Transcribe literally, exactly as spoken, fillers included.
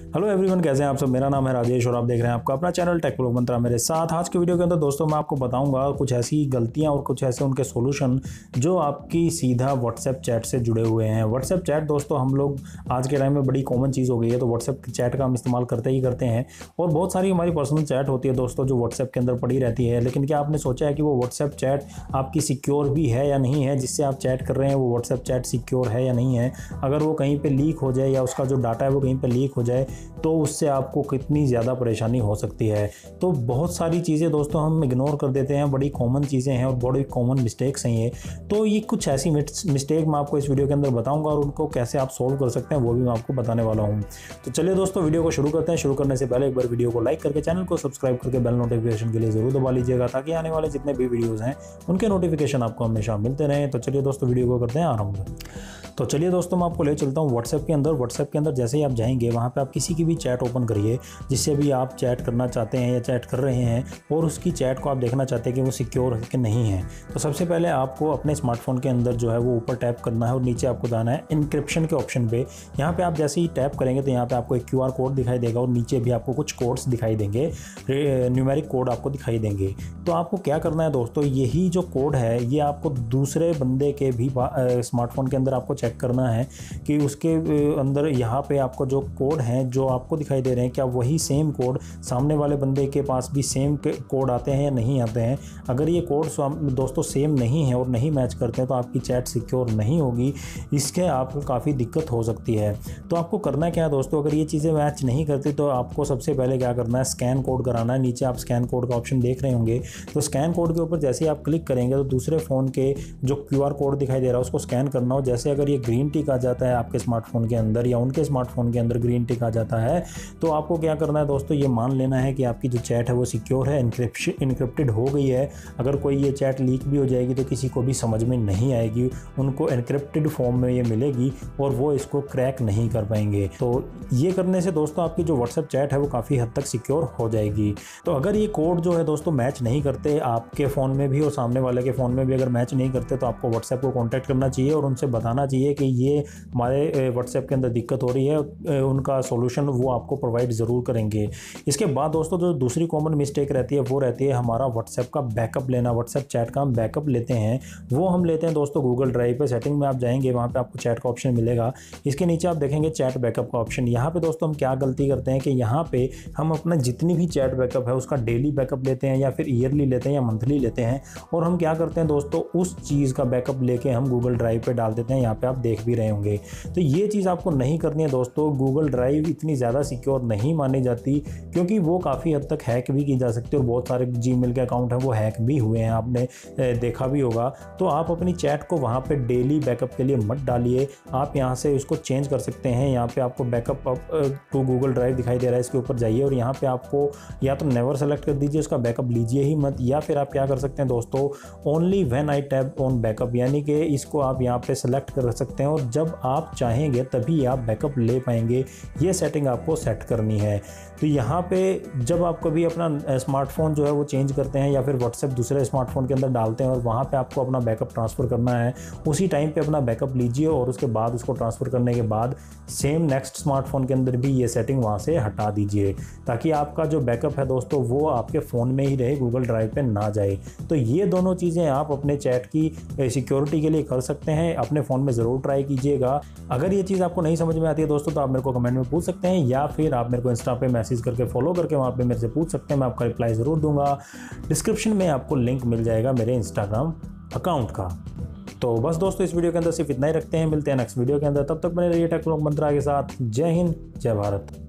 Hello everyone, कैसे हैं आप सब। मेरा नाम है राजेश और आप देख रहे हैं आपका अपना चैनल टेक व्लॉग मंत्रा। मेरे साथ आज के वीडियो के अंदर दोस्तों मैं आपको बताऊंगा कुछ ऐसी गलतियां और कुछ ऐसे उनके सॉल्यूशन जो आपकी सीधा व्हाट्सएप चैट से जुड़े हुए हैं। व्हाट्सएप चैट दोस्तों हम लोग आज के टाइम में बड़ी कॉमन चीज़ हो गई है, तो व्हाट्सएप चैट का हम इस्तेमाल करते ही करते हैं और बहुत सारी हमारी पर्सनल चैट होती है दोस्तों जो व्हाट्सएप के अंदर पड़ी रहती है। लेकिन क्या आपने सोचा है कि वो व्हाट्सएप चैट आपकी सिक्योर भी है या नहीं है, जिससे आप चैट कर रहे हैं वो व्हाट्सएप चैट सिक्योर है या नहीं है। अगर वो कहीं पर लीक हो जाए या उसका जो डाटा है वो कहीं पर लीक हो जाए तो उससे आपको कितनी ज़्यादा परेशानी हो सकती है। तो बहुत सारी चीज़ें दोस्तों हम इग्नोर कर देते हैं, बड़ी कॉमन चीज़ें हैं और बड़ी कॉमन मिस्टेक्स हैं ये। तो ये कुछ ऐसी मिस्टेक मैं आपको इस वीडियो के अंदर बताऊंगा और उनको कैसे आप सोल्व कर सकते हैं वो भी मैं आपको बताने वाला हूँ। तो चलिए दोस्तों वीडियो को शुरू करते हैं। शुरू करने से पहले एक बार वीडियो को लाइक करके चैनल को सब्सक्राइब करके बेल नोटिफिकेशन के लिए जरूर दबा लीजिएगा ताकि आने वाले जितने भी वीडियोज़ हैं उनके नोटिफिकेशन आपको हमेशा मिलते रहें। तो चलिए दोस्तों वीडियो को करते हैं आरंभ। तो चलिए दोस्तों मैं आपको ले चलता हूँ व्हाट्सएप के अंदर। व्हाट्सएप के अंदर जैसे ही आप जाएंगे वहाँ पे आप किसी की भी चैट ओपन करिए जिससे भी आप चैट करना चाहते हैं या चैट कर रहे हैं और उसकी चैट को आप देखना चाहते हैं कि वो सिक्योर है कि नहीं है। तो सबसे पहले आपको अपने स्मार्टफोन के अंदर जो है वो ऊपर टैप करना है और नीचे आपको जाना है इनक्रिप्शन के ऑप्शन पे। यहाँ पे आप जैसे ही टैप करेंगे तो यहाँ पे आपको एक क्यू आर कोड दिखाई देगा और नीचे भी आपको कुछ कोड्स दिखाई देंगे, न्यूमेरिक कोड आपको दिखाई देंगे। तो आपको क्या करना है दोस्तों, यही जो कोड है ये आपको दूसरे बंदे के भी स्मार्टफोन के अंदर आपको चेक करना है कि उसके अंदर यहाँ पे आपको जो कोड हैं जो आपको दिखाई दे रहे हैं क्या वही सेम कोड सामने वाले बंदे के पास भी सेम कोड आते हैं या नहीं आते हैं। अगर ये कोड दोस्तों सेम नहीं है और नहीं मैच करते हैं तो आपकी चैट सिक्योर नहीं होगी, इसके आपको काफ़ी दिक्कत हो सकती है। तो आपको करना क्या है दोस्तों, अगर ये चीज़ें मैच नहीं करती तो आपको सबसे पहले क्या करना है, स्कैन कोड कराना है। नीचे आप स्कैन कोड का ऑप्शन देख रहे होंगे, तो स्कैन कोड के ऊपर जैसे ही आप क्लिक करेंगे तो दूसरे फ़ोन के जो क्यू आर कोड दिखाई दे रहा है उसको स्कैन करना हो। जैसे अगर ये ग्रीन टिक आ जाता है आपके स्मार्टफोन के अंदर या उनके स्मार्टफोन के अंदर ग्रीन टिक आ जाता है तो आपको क्या करना है दोस्तों, ये मान लेना है कि आपकी जो चैट है वो सिक्योर है, इनक्रिप्शन इनक्रिप्टेड हो गई है। अगर कोई ये चैट लीक भी हो जाएगी तो किसी को भी समझ में नहीं आएगी, उनको इनक्रिप्टेड फॉर्म में ये मिलेगी और वो इसको क्रैक नहीं कर पाएंगे। तो ये करने से दोस्तों आपकी जो व्हाट्सएप चैट है वो काफ़ी हद तक सिक्योर हो जाएगी। तो अगर ये कोड जो है दोस्तों मैच नहीं करते आपके फ़ोन में भी और सामने वाले के फ़ोन में भी अगर मैच नहीं करते तो आपको व्हाट्सएप को कॉन्टैक्ट करना चाहिए और उनसे बताना चाहिए कि ये हमारे व्हाट्सएप के अंदर दिक्कत हो रही है। उनका सॉल्यूशन वो आपको प्रोवाइड ज़रूर करेंगे। इसके बाद दोस्तों जो दूसरी कॉमन मिस्टेक रहती है वो रहती है हमारा व्हाट्सएप का बैकअप लेना। व्हाट्सएप चैट का हम बैकअप लेते हैं, वो हम लेते हैं दोस्तों गूगल ड्राइव पे। सेटिंग में आप जाएंगे, वहाँ पे आपको चैट का ऑप्शन मिलेगा। इसके नीचे आप देखेंगे चैट बैकअप का ऑप्शन। यहाँ पे दोस्तों हम क्या गलती करते हैं कि यहाँ पे हम अपना जितनी भी चैट बैकअप है उसका डेली बैकअप लेते हैं या फिर ईयरली लेते हैं या मंथली लेते हैं और हम क्या करते हैं दोस्तों, उस चीज़ का बैकअप लेके हम गूगल ड्राइव पे डाल देते हैं। यहाँ पे आप देख भी रहे होंगे। तो ये चीज़ आपको नहीं करनी है दोस्तों। गूगल ड्राइव इतनी ज़्यादा सिक्योर नहीं मानी जाती क्योंकि वो काफ़ी हद तक हैक भी की जा सकती है और बहुत सारे जीमेल के अकाउंट हैं वो हैक भी हुए हैं, आपने देखा भी होगा। तो आप अपनी चैट को वहाँ पे डेली बैकअप के लिए मत डालिए, आप यहाँ से उसको चेंज कर सकते हैं। यहाँ पे आपको बैकअप टू गूगल ड्राइव दिखाई दे रहा है, इसके ऊपर जाइए और यहाँ पे आपको या तो नेवर सेलेक्ट कर दीजिए, उसका बैकअप लीजिए ही मत, या फिर आप क्या कर सकते हैं दोस्तों, only when I tap on backup, यानी कि इसको आप यहाँ पे सेलेक्ट कर सकते हैं और जब आप चाहेंगे तभी आप बैकअप ले पाएंगे। ये सेटिंग आपको सेट करनी है। तो यहाँ पे जब आप कभी अपना स्मार्टफोन जो है वो चेंज करते हैं या फिर व्हाट्सएप दूसरे स्मार्टफोन के अंदर डालते हैं और वहाँ पे आपको अपना बैकअप ट्रांसफ़र करना है, उसी टाइम पे अपना बैकअप लीजिए और उसके बाद उसको ट्रांसफ़र करने के बाद सेम नेक्स्ट स्मार्टफोन के अंदर भी ये सेटिंग वहाँ से हटा दीजिए ताकि आपका जो बैकअप है दोस्तों वो आपके फ़ोन में ही रहे, गूगल ड्राइव पे ना जाए। तो ये दोनों चीज़ें आप अपने चैट की सिक्योरिटी के लिए कर सकते हैं, अपने फ़ोन में ज़रूर ट्राई कीजिएगा। अगर ये चीज़ आपको नहीं समझ में आती है दोस्तों तो आप मेरे को कमेंट में पूछ सकते हैं या फिर आप मेरे को इंस्टा पे मैसेज करके फॉलो करके वहाँ पे मेरे से पूछ सकते हैं, मैं आपका रिप्लाई ज़रूर दूंगा। डिस्क्रिप्शन में आपको लिंक मिल जाएगा मेरे इंस्टाग्राम अकाउंट का। तो बस दोस्तों इस वीडियो के अंदर सिर्फ इतना ही रखते हैं, मिलते हैं नेक्स्ट वीडियो के अंदर। तब तक बने रहिए टेक व्लॉग मंत्रा के साथ। जय हिंद, जय भारत।